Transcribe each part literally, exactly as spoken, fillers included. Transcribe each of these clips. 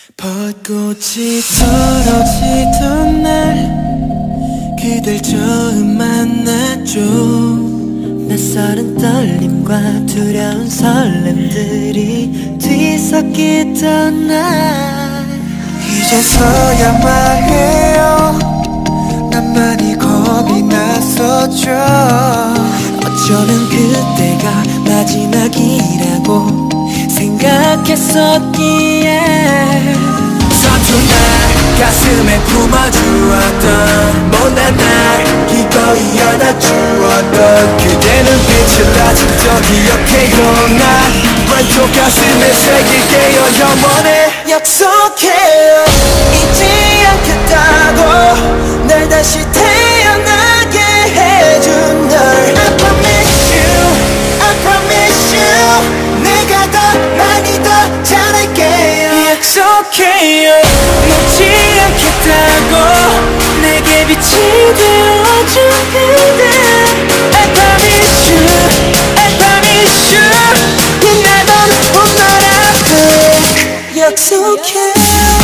벚꽃이 떨어지던 날 그댈 처음 만났죠. 낯설은 떨림과 두려운 설렘들이 뒤섞이던 날 이제서야 말해요. 난 많이 겁이 났었죠. 어쩌면 그때가 마지막이라고 생각했었기에 서툰 날 가슴에 품어주었던 못난 날 기꺼이 안아주었던 그대 눈빛을 아직도 기억해요. 난 왼쪽 가슴에 새길게요. 영원히 약속해요. 잊지 않겠다고 날 다시 태어나게 해준 널 I promise you, I promise you 내가 더 많이 더 잘할게요. 약속해요. 놓지 않겠다고 내게 빛이 되어준 그대 I promise you, I promise you 나도 날 앞에 약속해요.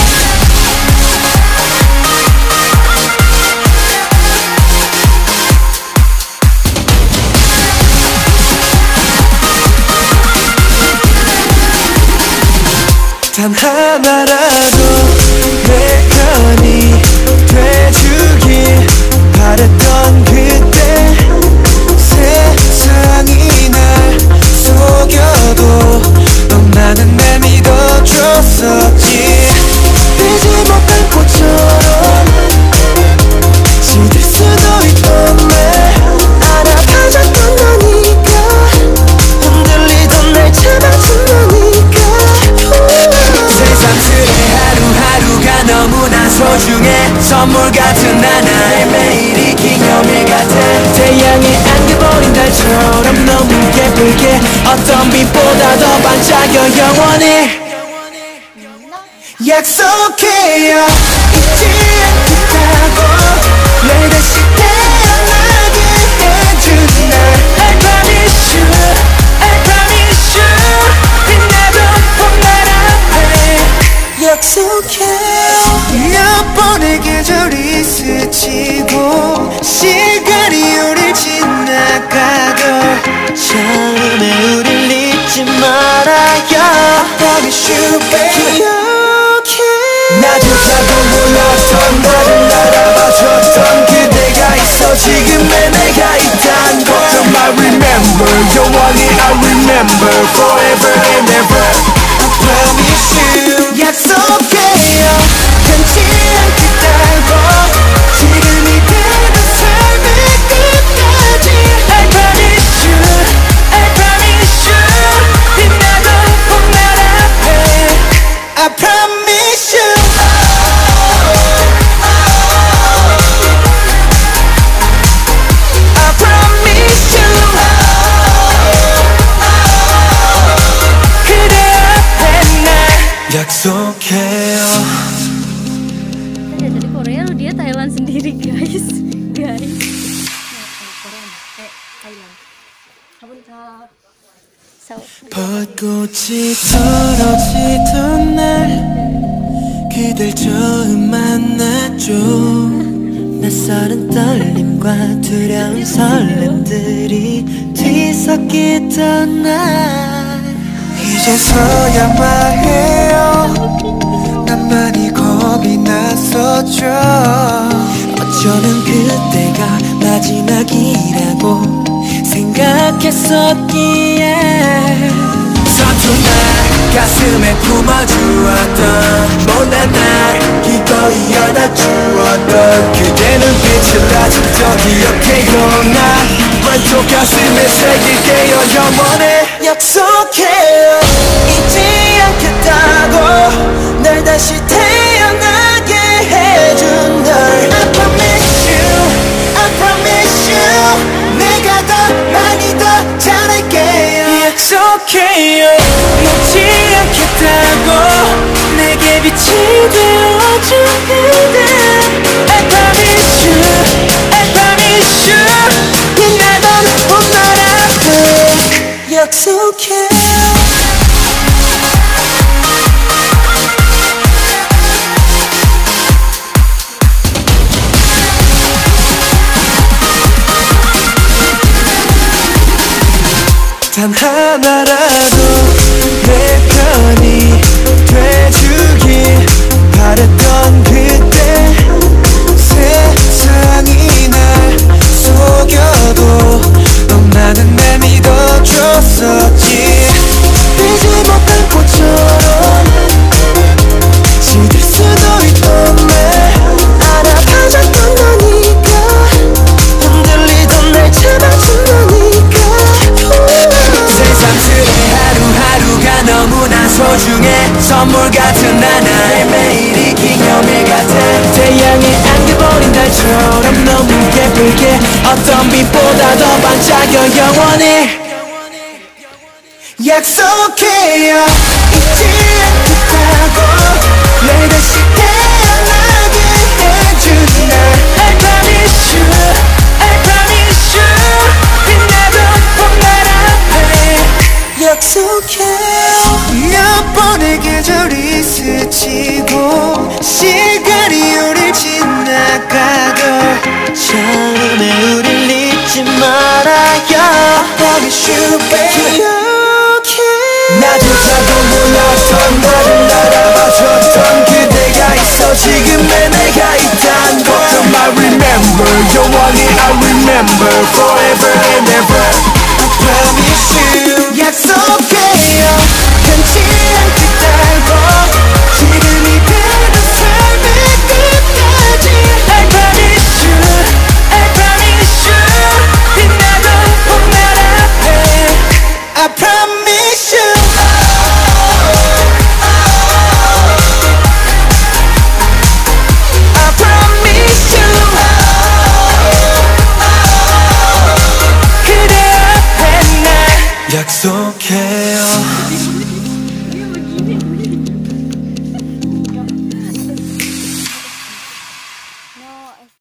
단 하나라도 내 편이 돼주길 바랬던 그때 세상이 날 속여도 너만은 날 믿어줬었지. 피지 못한 꽃처럼 시들 수도 있던데 알아봐줬던 너니까 흔들리던 날 잡아준 너니까 세상들의 하루하루가 너무나 소중해. 선물 같은 하나의 매일이 기념일 같아. 태양에 안겨버린 달처럼 너무 예쁘게 어떤 빛보다 더 반짝여 영원히 약속해요. 잊지 않겠다고 날 다시 태어나게 해준 날 I promise you, I promise you 나도 날 앞에 약속해요. 몇 번의 계절이 스치고 시간이 우릴 지나가도 처음에 우릴 잊지 말아요. I promise you baby. 나조차도 몰랐던 나를 알아봐줬던 그대가 있어 지금의 내가 있단 걸. I remember 영원히 I remember forever and ever I promise you 약속해요. 변치 않겠다고 지금이 되는 삶의 끝까지 I promise you, I promise you 빛나도 날 앞에 I promise you I promise you 그대 앞에 날 약속해요. Dari Korea lu dia Thailand sendiri guys guys Korea eh Thailand 가보니까 벚꽃이 떨어지던 날 그댈 처음 만났죠. 낯설은 떨림과 두려운 설렘들이 뒤섞이던 날 이제서야 말해요. 난 많이 겁이 났었죠. 어쩌면 그때가 마지막이라고 생각했었기에 서툰 날 가슴에 품어주었던 못난 날 기꺼이 안아주었던 그대 눈빛을 아직도 기억해요. 난 왼쪽 가슴에 새길게요. 영원히 약속해요. 잊지 않겠다고 날 다시 태어나게 해준 널 I promise you, I promise you 내가 더 많이 더 잘할게요. 약속해요. 놓지 않겠다고 내게 빛이 되어준 그대 I promise you, I promise you 나도 날 앞에 약속해요. 단 하나라도 내 편이 돼주길 바랬던 그때 세상이 날 속여도 넌 나는 날 믿어줬었지. 피지 못한 꽃처럼 시들 수도 있던데 알아봐줬던 너니까 흔들리던 날 잡아준 너니까 세상들의 하루하루가 너무나 소중해. 선물 같은 하나의 매일이 기념일 같아. 태양에 안겨버린 달처럼 너무 예쁘게 어떤 빛보다 더 반짝여 영원히 약속해요 잊지 않겠다고 내 다시 태어나게 해준 날 I promise you I promise you 빛나던 봄날 앞에 약속해요. 몇 번의 계절이 스치고 시간이 우릴 지나가도 처음에 우릴 잊지 말아요. I promise you baby. 나조차도 몰랐던 나를 알아봐줬던 그대가 있어 지금의 내가 있단 걸. I remember 영원히 I remember forever and ever. I promise you 약속해요 변치 않겠다고 지금 이대로 삶의 끝까지. I promise you I promise you 빛나던 봄날 앞에 I promise you I promise you 그대 앞에 날 약속해요.